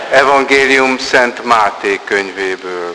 Evangélium Szent Máté könyvéből.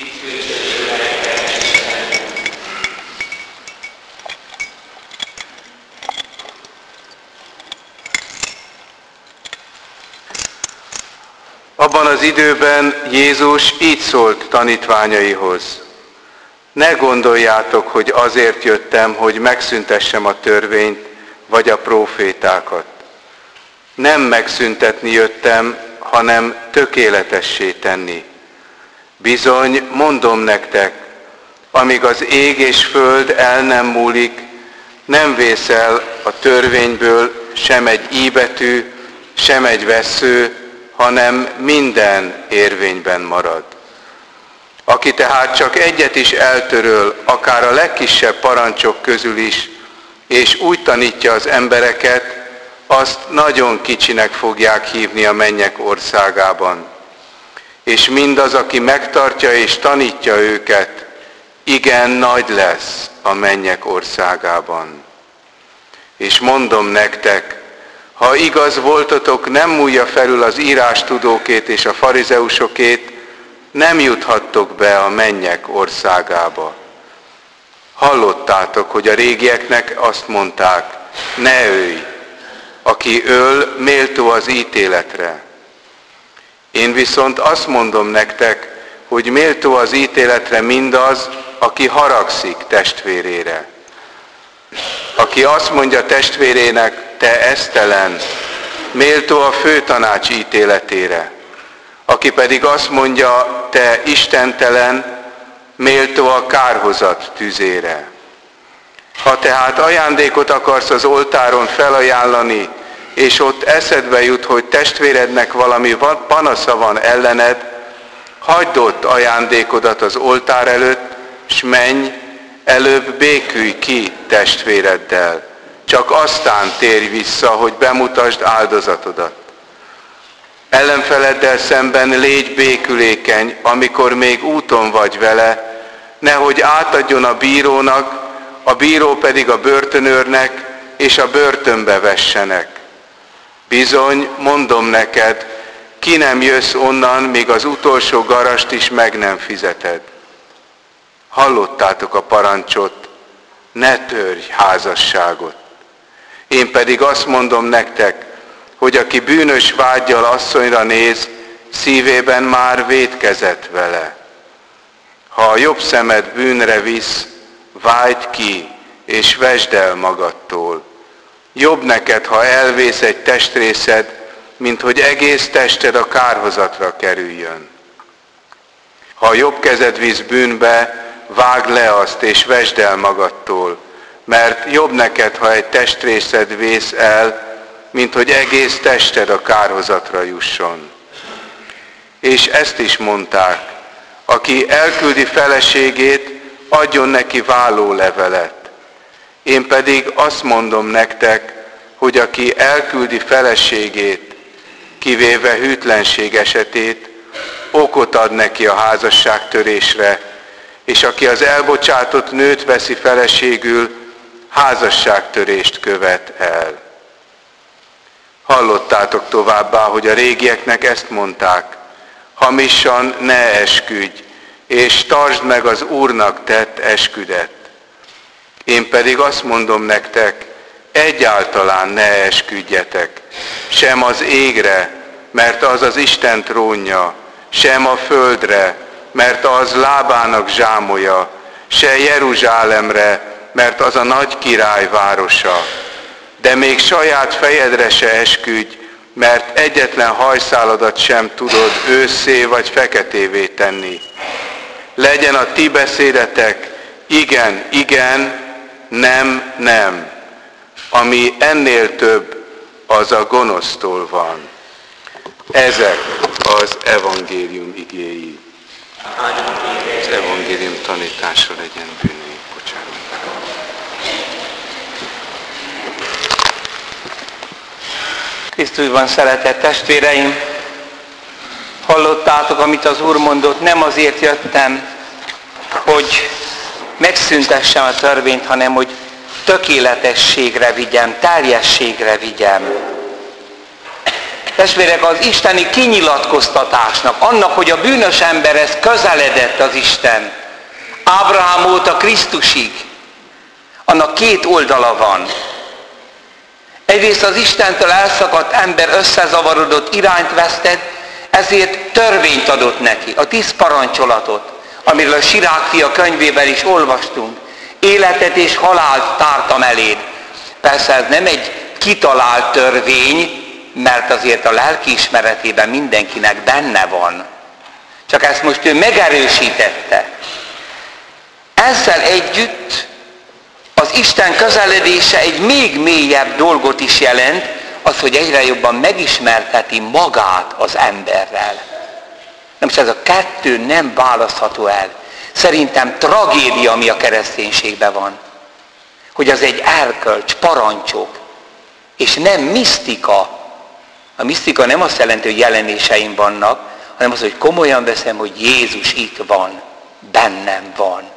Abban az időben Jézus így szólt tanítványaihoz: ne gondoljátok, hogy azért jöttem, hogy megszüntessem a törvényt vagy a prófétákat. Nem megszüntetni jöttem, hanem tökéletessé tenni. Bizony, mondom nektek, amíg az ég és föld el nem múlik, nem vész el a törvényből sem egy íbetű, sem egy vessző, hanem minden érvényben marad. Aki tehát csak egyet is eltöröl, akár a legkisebb parancsok közül is, és úgy tanítja az embereket, azt nagyon kicsinek fogják hívni a mennyek országában. És mindaz, aki megtartja és tanítja őket, igen nagy lesz a mennyek országában. És mondom nektek, ha igaz voltatok, nem múlja felül az írástudókét és a farizeusokét, nem juthattok be a mennyek országába. Hallottátok, hogy a régieknek azt mondták, ne ölj, aki öl, méltó az ítéletre. Én viszont azt mondom nektek, hogy méltó az ítéletre mindaz, aki haragszik testvérére. Aki azt mondja testvérének, te esztelen, méltó a főtanács ítéletére. Aki pedig azt mondja, te istentelen, méltó a kárhozat tüzére. Ha tehát ajándékot akarsz az oltáron felajánlani, és ott eszedbe jut, hogy testvérednek valami panasza van ellened, hagyd ott ajándékodat az oltár előtt, s menj, előbb békülj ki testvéreddel. Csak aztán térj vissza, hogy bemutasd áldozatodat. Ellenfeleddel szemben légy békülékeny, amikor még úton vagy vele, nehogy átadjon a bírónak, a bíró pedig a börtönőrnek, és a börtönbe vessenek. Bizony, mondom neked, ki nem jössz onnan, míg az utolsó garast is meg nem fizeted. Hallottátok a parancsot, ne törj házasságot. Én pedig azt mondom nektek, hogy aki bűnös vággyal asszonyra néz, szívében már vétkezett vele. Ha a jobb szemed bűnre visz, vágd ki, és vesd el magadtól. Jobb neked, ha elvész egy testrészed, mint hogy egész tested a kárhozatra kerüljön. Ha a jobb kezed visz bűnbe, vágd le azt, és vesd el magadtól, mert jobb neked, ha egy testrészed vész el, mint hogy egész tested a kárhozatra jusson. És ezt is mondták, aki elküldi feleségét, adjon neki vállólevelet. Én pedig azt mondom nektek, hogy aki elküldi feleségét, kivéve hűtlenség esetét, okot ad neki a házasságtörésre, és aki az elbocsátott nőt veszi feleségül, házasságtörést követ el. Hallottátok továbbá, hogy a régieknek ezt mondták, hamisan ne esküdj, és tartsd meg az Úrnak tett esküdet. Én pedig azt mondom nektek, egyáltalán ne esküdjetek, sem az égre, mert az az Isten trónja, sem a földre, mert az lábának zsámolya, se Jeruzsálemre, mert az a nagy király városa. De még saját fejedre se esküdj, mert egyetlen hajszáladat sem tudod ősszé vagy feketévé tenni. Legyen a ti beszédetek igen, igen, nem, nem. Ami ennél több, az a gonosztól van. Ezek az evangélium igéi. Az evangélium tanítása legyen bűnünk, bocsánat. Krisztusban szeretett testvéreim, hallottátok, amit az Úr mondott, nem azért jöttem, hogy megszüntessem a törvényt, hanem hogy tökéletességre vigyem, teljességre vigyem. Testvérek, az isteni kinyilatkoztatásnak, annak, hogy a bűnös emberhez közeledett az Isten, Ábrahám óta Krisztusig, annak két oldala van. Egyrészt az Istentől elszakadt ember összezavarodott, irányt vesztett, ezért törvényt adott neki, a 10 parancsolatot, amiről a Sirák fia könyvében is olvastunk. Életet és halált tártam eléd. Persze ez nem egy kitalált törvény, mert azért a lelkiismeretében mindenkinek benne van. Csak ezt most ő megerősítette. Ezzel együtt az Isten közeledése egy még mélyebb dolgot is jelent, az, hogy egyre jobban megismerteti magát az emberrel. Nem is ez a kettő nem választható el. Szerintem tragédia, ami a kereszténységben van. Hogy az egy erkölcs, parancsok, és nem misztika. A misztika nem azt jelenti, hogy jelenéseim vannak, hanem az, hogy komolyan veszem, hogy Jézus itt van, bennem van.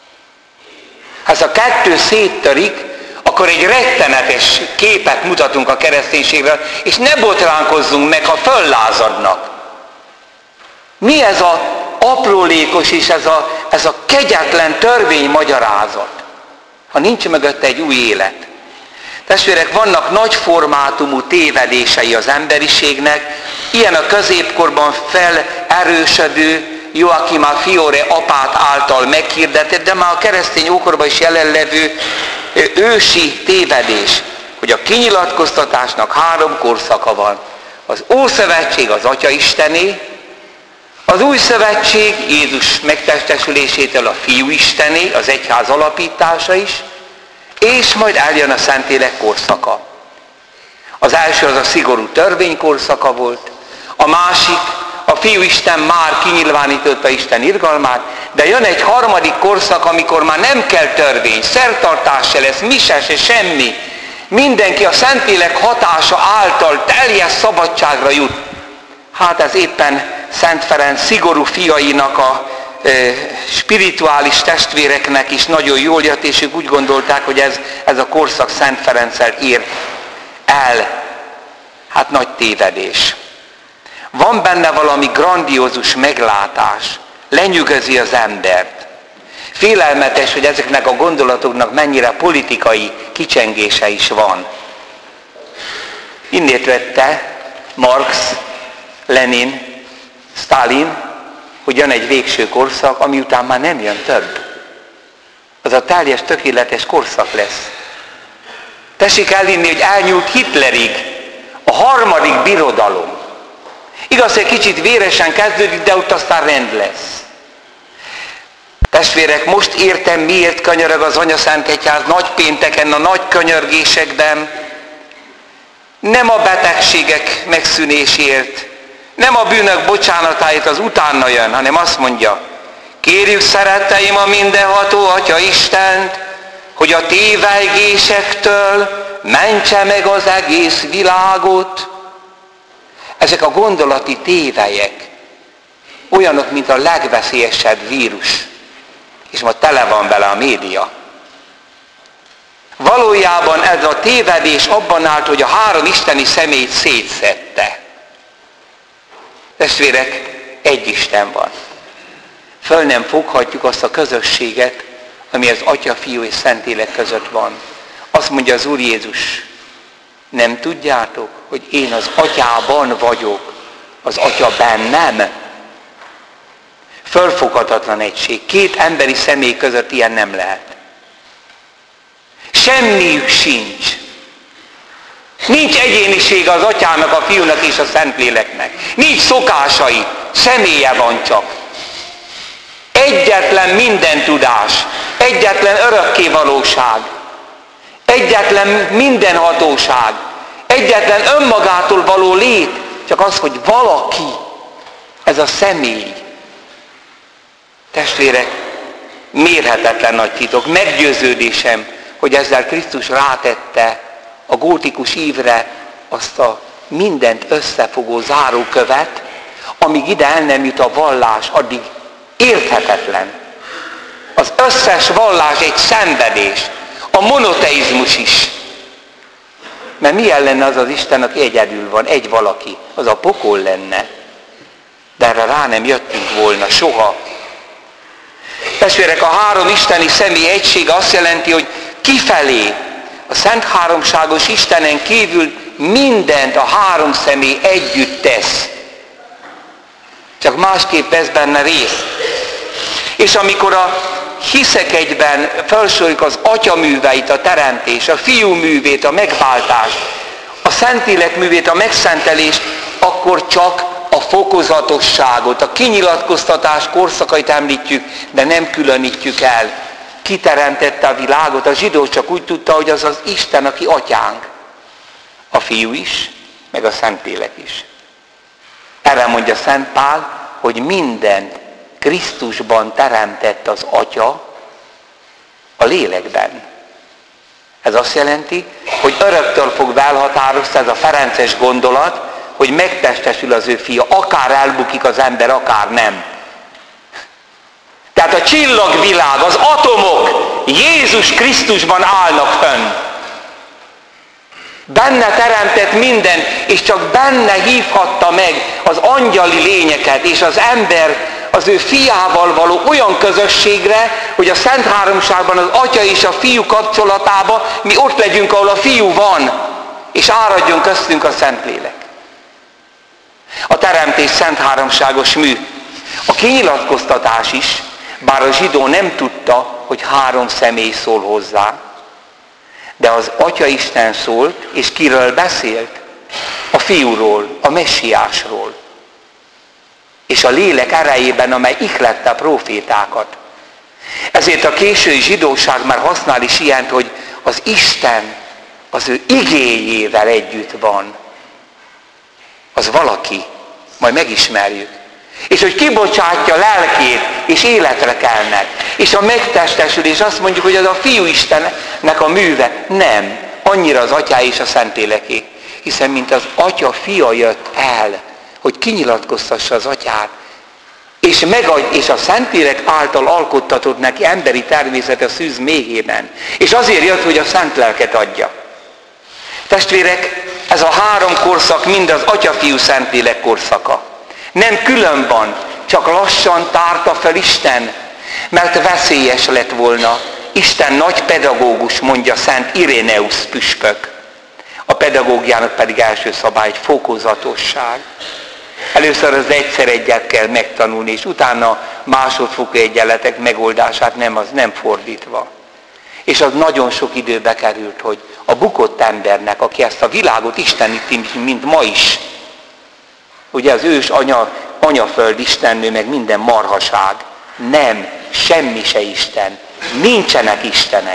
Ha ez a kettő széttörik, akkor egy rettenetes képet mutatunk a kereszténységről, és ne botránkozzunk meg, ha föllázadnak. Mi ez az aprólékos és ez a kegyetlen törvénymagyarázat, ha nincs mögötte egy új élet? Testvérek, vannak nagy formátumú tévedései az emberiségnek, ilyen a középkorban felerősödő, Joachim Fiore apát által meghirdetett, de már a keresztény ókorban is jelenlevő ősi tévedés, hogy a kinyilatkoztatásnak 3 korszaka van. Az Ószövetség az Atya Istené, az Új Szövetség Jézus megtestesülésétől a Fiú Istené, az egyház alapítása is, és majd eljön a Szentlélek korszaka. Az első az a szigorú törvénykorszaka volt, a másik, a Fiú Isten már kinyilvánította Isten irgalmát, de jön egy harmadik korszak, amikor már nem kell törvény, szertartás se lesz, mise se, semmi. Mindenki a Szentlélek hatása által teljes szabadságra jut. Hát ez éppen Szent Ferenc szigorú fiainak, a spirituális testvéreknek is nagyon jól jött, és ők úgy gondolták, hogy ez a korszak Szent Ferenccel ér el. Hát nagy tévedés. Van benne valami grandiózus meglátás, lenyűgözi az embert. Félelmetes, hogy ezeknek a gondolatoknak mennyire politikai kicsengése is van. Innét vette Marx, Lenin, Stalin, hogy jön egy végső korszak, ami után már nem jön több. Az a teljes, tökéletes korszak lesz. Tessék elhinni, hogy elnyúlt Hitlerig a harmadik birodalom. Igaz, hogy kicsit véresen kezdődik, de ott aztán rend lesz. Testvérek, most értem, miért könyörög az Anyaszent Egyház nagypénteken, a nagy könyörgésekben. Nem a betegségek megszűnéséért, nem a bűnök bocsánatáért, az utána jön, hanem azt mondja, kérjük szeretteim a mindenható Atya Istent, hogy a tévejgésektől mentse meg az egész világot. Ezek a gondolati tévelyek olyanok, mint a legveszélyesebb vírus, és ma tele van vele a média. Valójában ez a tévedés abban állt, hogy a 3 isteni személyt szétszedte. Testvérek, egy Isten van. Föl nem foghatjuk azt a közösséget, ami az Atya, Fiú és Szentlélek között van. Azt mondja az Úr Jézus, nem tudjátok, hogy én az Atyában vagyok, az Atya bennem? Fölfoghatatlan egység. 2 emberi személy között ilyen nem lehet. Semmiük sincs. Nincs egyéniség az Atyának, a Fiúnak és a Szentléleknek. Nincs szokásai, személye van csak. Egyetlen minden tudás, egyetlen örökkévalóság, egyetlen mindenhatóság, egyetlen önmagától való lét, csak az, hogy valaki, ez a személy. Testvérek, mérhetetlen nagy titok, meggyőződésem, hogy ezzel Krisztus rátette a gótikus ívre azt a mindent összefogó zárókövet, amíg ide el nem jut a vallás, addig érthetetlen. Az összes vallás egy szenvedés, a monoteizmus is. Mert milyen lenne az az Isten, aki egyedül van, egy valaki, az a pokol lenne. De erre rá nem jöttünk volna soha. Testvérek, a három isteni személy egysége azt jelenti, hogy kifelé a Szent Háromságos Istenen kívül mindent a három személy együtt tesz. Csak másképp vesz benne részt. És amikor a hiszek egyben felsoroljuk az Atya műveit, a teremtés, a Fiú művét, a megváltás, a Szentlélek művét, a megszentelést, akkor csak a fokozatosságot, a kinyilatkoztatás korszakait említjük, de nem különítjük el. Ki teremtette a világot? A zsidó csak úgy tudta, hogy az az Isten, aki atyánk. A Fiú is, meg a Szentlélek is. Erre mondja Szent Pál, hogy mindent Krisztusban teremtett az Atya a lélekben. Ez azt jelenti, hogy öröktől fogva elhatározta ez a ferences gondolat, hogy megtestesül az ő fia, akár elbukik az ember, akár nem. Tehát a csillagvilág, az atomok Jézus Krisztusban állnak fönn. Benne teremtett mindent, és csak benne hívhatta meg az angyali lényeket, és az ember az ő fiával való olyan közösségre, hogy a Szent Háromságban az Atya és a Fiú kapcsolatában mi ott legyünk, ahol a Fiú van, és áradjon köztünk a Szentlélek. A teremtés Szent Háromságos mű. A kinyilatkoztatás is, bár a zsidó nem tudta, hogy három személy szól hozzá, de az Atya Isten szólt, és kiről beszélt? A Fiúról, a Messiásról. És a lélek erejében, amely ihlette a profétákat. Ezért a késői zsidóság már használ is ilyent, hogy az Isten az ő igéjével együtt van. Az valaki, majd megismerjük. És hogy kibocsátja lelkét, és életre kelnek. És a megtestesülés azt mondjuk, hogy az a Fiú Istennek a műve. Nem, annyira az Atyá és a Szentléleké. Hiszen mint az Atya fia jött el, hogy kinyilatkoztassa az Atyát, és a Szentlélek által alkottatott neki emberi természet a szűz méhében. És azért jött, hogy a Szent Lelket adja. Testvérek, ez a három korszak mind az Atya, Fiú, Szentlélek korszaka. Nem külön van, csak lassan tárta fel Isten, mert veszélyes lett volna. Isten nagy pedagógus, mondja Szent Iréneusz püspök. A pedagógiának pedig első szabály egy fokozatosság. Először az egyszer egyet kell megtanulni, és utána másodfokú egyenletek megoldását nem fordítva. És az nagyon sok időbe került, hogy a bukott embernek, aki ezt a világot isteníti, mint ma is, ugye az ős anyaföld istennő, meg minden marhaság, nem, semmi se Isten, nincsenek istenek.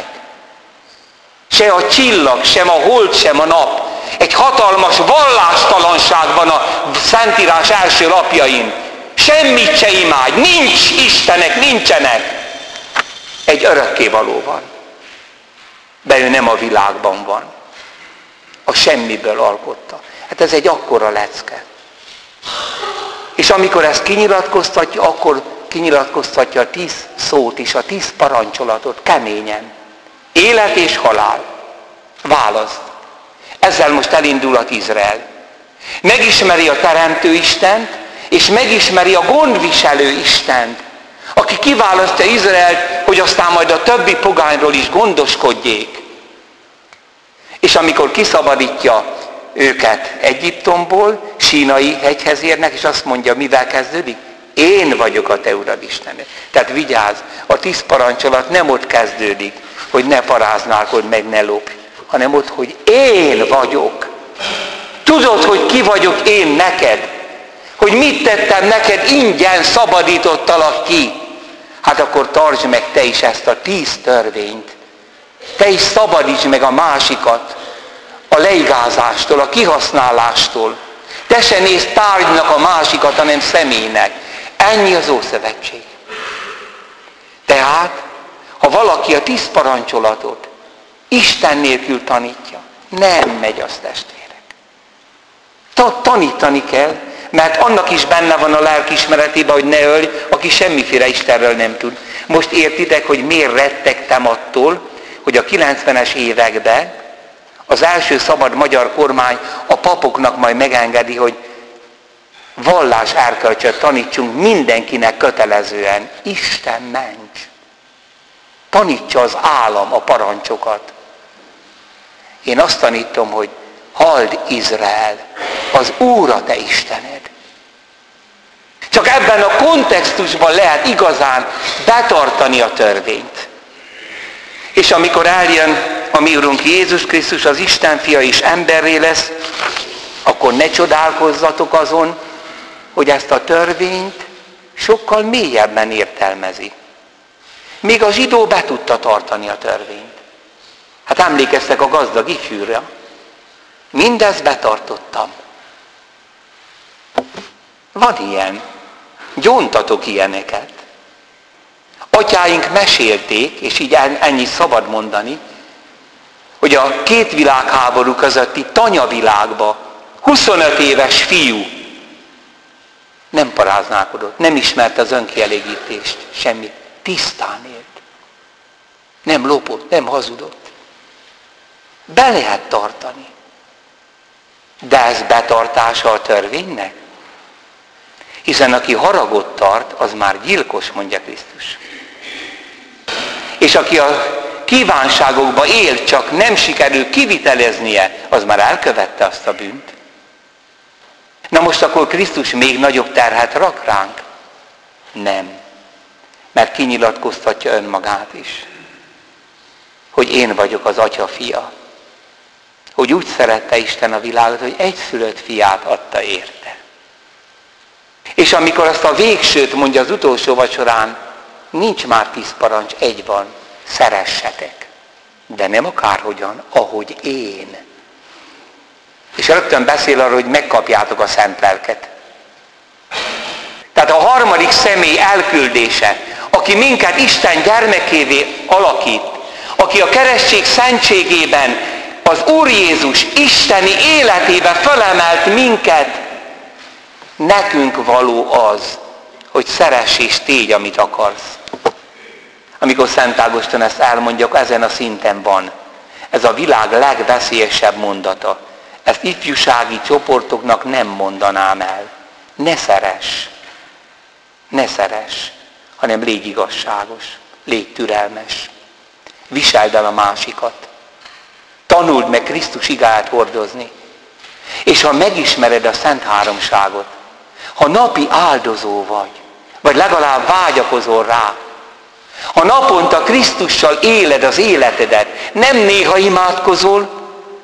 Se a csillag, sem a hold, sem a nap. Egy hatalmas vallástalanság van a Szentírás első lapjain. Semmit se imádj, nincs istenek, nincsenek. Egy örökkévaló van. De ő nem a világban van. A semmiből alkotta. Hát ez egy akkora lecke. És amikor ezt kinyilatkoztatja, akkor kinyilatkoztatja a 10 szót is, a 10 parancsolatot keményen. Élet és halál. Választ. Ezzel most elindulhat Izrael. Megismeri a Teremtő Istent, és megismeri a gondviselő Istent, aki kiválasztja Izraelt, hogy aztán majd a többi pogányról is gondoskodjék. És amikor kiszabadítja őket Egyiptomból, Sínai hegyhez érnek, és azt mondja, mivel kezdődik? Én vagyok a te Urad Istened. Tehát vigyázz, a 10 parancsolat nem ott kezdődik, hogy ne paráználkodj, meg ne lopj, hanem ott, hogy én vagyok. Tudod, hogy ki vagyok én neked? Hogy mit tettem neked, ingyen szabadítottalak ki. Hát akkor tartsd meg te is ezt a 10 törvényt. Te is szabadíts meg a másikat a leigázástól, a kihasználástól. Te se nézd tárgynak a másikat, hanem személynek. Ennyi az Ószövetség. Tehát, ha valaki a 10 parancsolatot Isten nélkül tanítja, nem megy az, testvérek. Tanítani kell, mert annak is benne van a lelkiismeretében, hogy ne ölj, aki semmiféle Istenről nem tud. Most értitek, hogy miért rettegtem attól, hogy a 90-es években Az első szabad magyar kormány a papoknak majd megengedi, hogy vallás erkölcsöt tanítsunk mindenkinek kötelezően. Isten ments! Tanítsa az állam a parancsokat. Én azt tanítom, hogy halld Izrael, az Úr a te Istened. Csak ebben a kontextusban lehet igazán betartani a törvényt. És amikor eljön a mi Urunk Jézus Krisztus, az Isten fia és emberré lesz, akkor ne csodálkozzatok azon, hogy ezt a törvényt sokkal mélyebben értelmezi. Még a zsidó be tudta tartani a törvényt. Hát emlékeztek a gazdag ifjúra. Mindezt betartottam. Van ilyen. Gyóntatok ilyeneket. Atyáink mesélték, és így ennyi szabad mondani, hogy a két világháború közötti tanyavilágba 25 éves fiú nem paráználkodott, nem ismerte az önkielégítést, semmit. Tisztán élt. Nem lopott, nem hazudott. Be lehet tartani. De ez betartása a törvénynek? Hiszen aki haragot tart, az már gyilkos, mondja Krisztus. És aki a kívánságokba él, csak nem sikerül kiviteleznie, az már elkövette azt a bűnt. Na most akkor Krisztus még nagyobb terhet rak ránk? Nem. Mert kinyilatkoztatja önmagát is. Hogy én vagyok az Atya fia. Hogy úgy szerette Isten a világot, hogy egyszülött fiát adta érte. És amikor azt a végsőt mondja az utolsó vacsorán, nincs már 10 parancs, egy van, szeressetek. De nem akárhogyan, ahogy én. És rögtön beszél arról, hogy megkapjátok a szent lelket. Tehát a harmadik személy elküldése, aki minket Isten gyermekévé alakít, aki a keresztség szentségében az Úr Jézus isteni életébe felemelt minket, nekünk való az, hogy szeress és tégy, amit akarsz. Amikor Szent Ágoston ezt elmondja, ezen a szinten van. Ez a világ legveszélyesebb mondata. Ezt ifjúsági csoportoknak nem mondanám el. Ne szeress, hanem légy igazságos, légy türelmes. Viseld el a másikat. Tanuld meg Krisztus igáját hordozni. És ha megismered a Szent Háromságot, ha napi áldozó vagy legalább vágyakozol rá, ha naponta Krisztussal éled az életedet, nem néha imádkozol,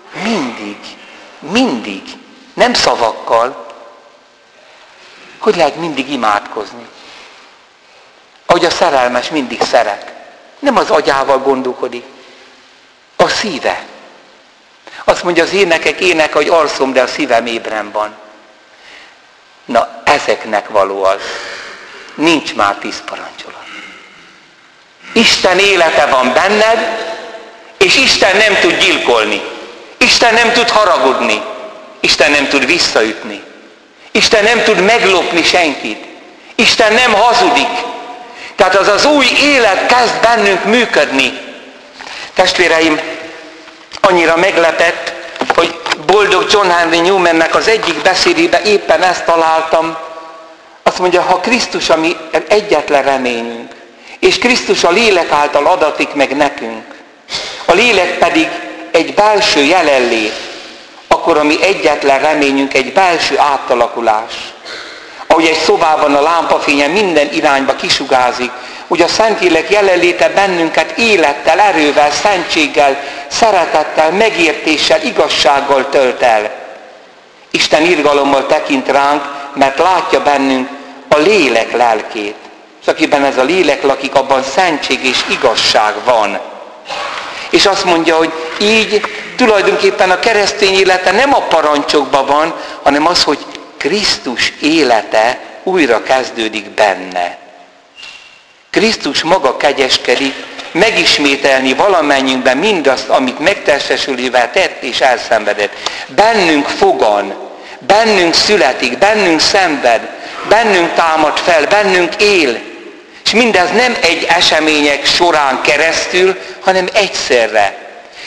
mindig, nem szavakkal, hogy lehet mindig imádkozni? Ahogy a szerelmes mindig szeret. Nem az agyával gondolkodik, a szíve. Azt mondja az énekek, hogy alszom, de a szívem ébren van. Na, ezeknek való az. Nincs már 10 parancsolat. Isten élete van benned, és Isten nem tud gyilkolni. Isten nem tud haragudni. Isten nem tud visszaütni. Isten nem tud meglopni senkit. Isten nem hazudik. Tehát az az új élet kezd bennünk működni. Testvéreim, annyira meglepett, hogy boldog John Henry Newmannek az egyik beszédében éppen ezt találtam. Azt mondja, ha Krisztus a mi egyetlen reményünk, és Krisztus a lélek által adatik meg nekünk, a lélek pedig egy belső jelenlét, akkor a mi egyetlen reményünk egy belső átalakulás. Ahogy egy szobában a lámpafénye minden irányba kisugázik, úgy a Szentlélek jelenléte bennünket élettel, erővel, szentséggel, szeretettel, megértéssel, igazsággal tölt el. Isten irgalommal tekint ránk, mert látja bennünk a lélek lelkét. És akiben ez a lélek lakik, abban szentség és igazság van. És azt mondja, hogy így tulajdonképpen a keresztény élete nem a parancsokban van, hanem az, hogy Krisztus élete újra kezdődik benne. Krisztus maga kegyeskedik, megismételni valamennyiünkben mindazt, amit megtestesülővel tett és elszenvedett. Bennünk fogan, bennünk születik, bennünk szenved, bennünk támad fel, bennünk él. És mindez nem egy események során keresztül, hanem egyszerre.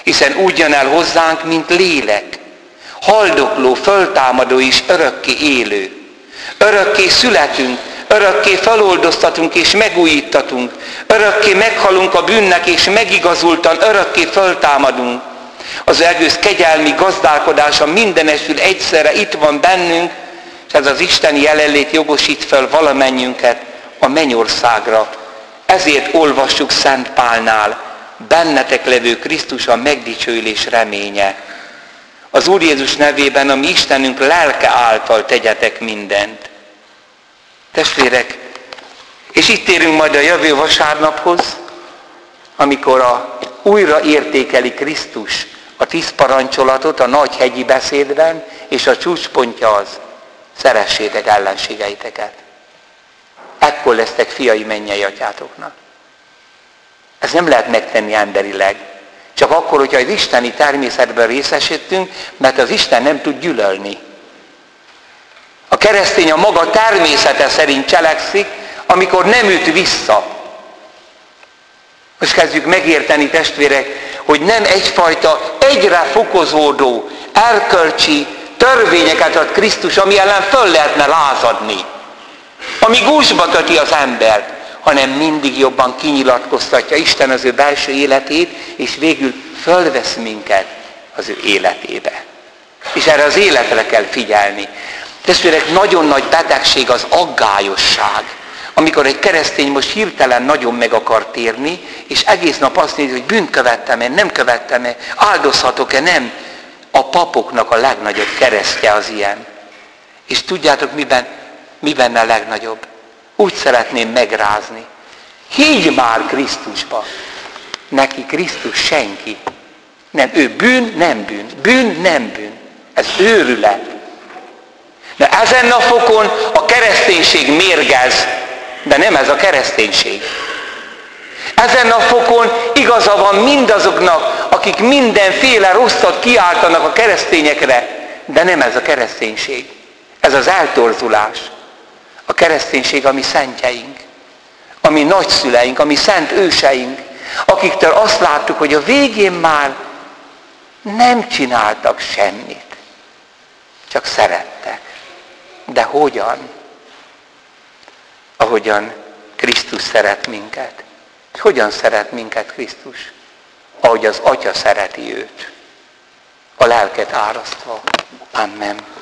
Hiszen úgy jön el hozzánk, mint lélek, haldokló, föltámadó és örökké élő. Örökké születünk, örökké feloldoztatunk és megújítatunk, örökké meghalunk a bűnnek és megigazultan örökké föltámadunk. Az egész kegyelmi gazdálkodása mindenesül egyszerre itt van bennünk, és ez az isteni jelenlét jogosít fel valamennyünket a mennyországra. Ezért olvassuk Szent Pálnál, bennetek levő Krisztus a megdicsőülés reménye. Az Úr Jézus nevében, a mi Istenünk lelke által tegyetek mindent. Testvérek, és itt érünk majd a jövő vasárnaphoz, amikor újra értékeli Krisztus a 10 parancsolatot a nagy hegyi beszédben, és a csúcspontja az, szeressétek ellenségeiteket. Ekkor lesztek fiai mennyei atyátoknak. Ezt nem lehet megtenni emberileg. Csak akkor, hogyha az isteni természetben részesítünk, mert az Isten nem tud gyűlölni. A keresztény a maga természete szerint cselekszik, amikor nem üt vissza. Most kezdjük megérteni, testvérek, hogy nem egyfajta egyre fokozódó erkölcsi törvényeket ad Krisztus, ami ellen föl lehetne lázadni, ami gúzsba köti az embert, hanem mindig jobban kinyilatkoztatja Isten az ő belső életét, és végül fölvesz minket az ő életébe. És erre az életre kell figyelni. Testvérek, nagyon nagy betegség az aggályosság. Amikor egy keresztény most hirtelen nagyon meg akar térni, és egész nap azt nézi, hogy bűnt követtem-e, nem követtem-e, áldozhatok-e, nem. A papoknak a legnagyobb keresztje az ilyen. És tudjátok, mi benne a legnagyobb? Úgy szeretném megrázni. Higgy már Krisztusba. Neki Krisztus senki. Nem, ő bűn, nem bűn. Bűn, nem bűn. Ez őrület. De ezen a fokon a kereszténység mérgez, de nem ez a kereszténység. Ezen a fokon igaza van mindazoknak, akik mindenféle rosszat kiáltanak a keresztényekre, de nem ez a kereszténység. Ez az eltorzulás. A kereszténység a mi szentjeink, a mi nagyszüleink, a mi szent őseink, akiktől azt láttuk, hogy a végén már nem csináltak semmit, csak szerettek. De hogyan? Ahogyan Krisztus szeret minket. Hogyan szeret minket Krisztus? Ahogy az Atya szereti őt, a lelket árasztva. Amen.